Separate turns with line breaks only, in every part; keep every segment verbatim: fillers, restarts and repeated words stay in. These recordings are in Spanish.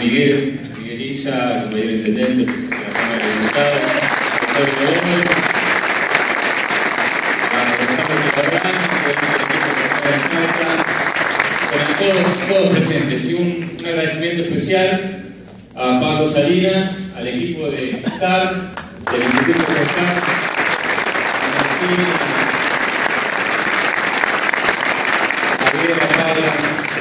Miguel, Miguel Isa, el compañero intendente, presidente de la Cámara de Diputados, doctor Gómez, a todos, todos presentes, y un, un agradecimiento especial a Pablo Salinas, al equipo de Gestar, del Instituto Gestar, a Gabriela, Paula,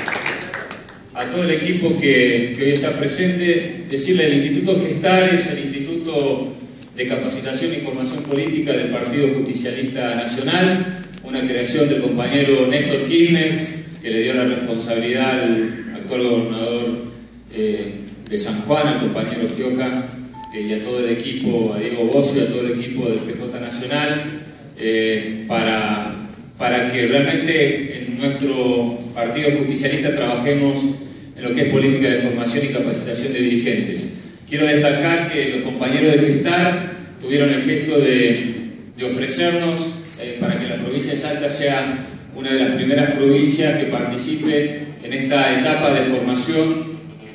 a todo el equipo que, que hoy está presente. Decirle, el Instituto Gestar es el Instituto de Capacitación y Formación Política del Partido Justicialista Nacional, una creación del compañero Néstor Kirchner, que le dio la responsabilidad al actual gobernador eh, de San Juan, al compañero Gioja, eh, y a todo el equipo, a Diego Bocio, a todo el equipo del P J Nacional, eh, para, para que realmente en nuestro partido justicialista trabajemos en lo que es política de formación y capacitación de dirigentes. Quiero destacar que los compañeros de Gestar tuvieron el gesto de, de ofrecernos eh, para que la provincia de Salta sea una de las primeras provincias que participe en esta etapa de formación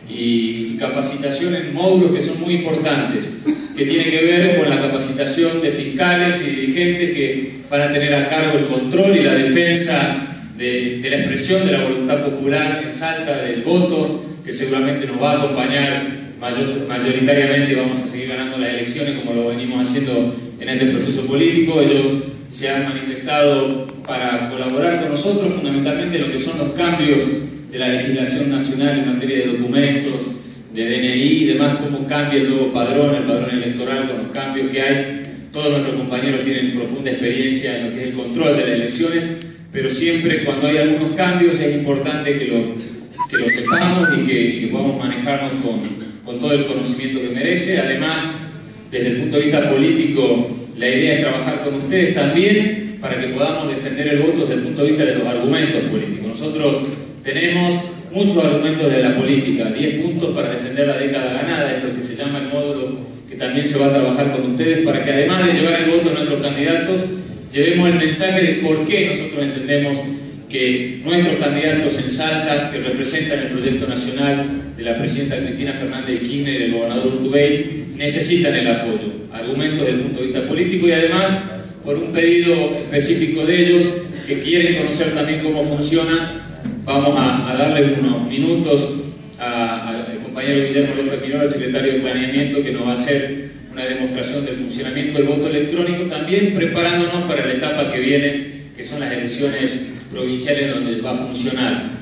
y capacitación en módulos que son muy importantes, que tienen que ver con la capacitación de fiscales y dirigentes que van a tener a cargo el control y la defensa de, de la expresión de la voluntad popular en Salta, del voto, que seguramente nos va a acompañar mayor, mayoritariamente. Vamos a seguir ganando las elecciones como lo venimos haciendo en este proceso político. Ellos se han manifestado para colaborar con nosotros fundamentalmente en lo que son los cambios de la legislación nacional en materia de documentos, de D N I y demás, cómo cambia el nuevo padrón, el padrón electoral, con los cambios que hay. Todos nuestros compañeros tienen profunda experiencia en lo que es el control de las elecciones, pero siempre cuando hay algunos cambios es importante que lo, que lo sepamos y que, y que podamos manejarnos con, con todo el conocimiento que merece. Además, desde el punto de vista político, la idea es trabajar con ustedes también para que podamos defender el voto desde el punto de vista de los argumentos políticos. Nosotros tenemos muchos argumentos de la política, diez puntos para defender la década ganada, es lo que se llama el módulo que también se va a trabajar con ustedes, para que además de llevar el voto a nuestros candidatos, llevemos el mensaje de por qué nosotros entendemos que nuestros candidatos en Salta, que representan el proyecto nacional de la presidenta Cristina Fernández de Kirchner y del gobernador Urtubey, necesitan el apoyo, argumentos desde el punto de vista político y además por un pedido específico de ellos que quieren conocer también cómo funciona. Vamos a, a darle unos minutos al compañero Guillermo López Miró, el secretario de Planeamiento, que nos va a hacer una demostración del funcionamiento del voto electrónico, también preparándonos para la etapa que viene, que son las elecciones provinciales donde va a funcionar.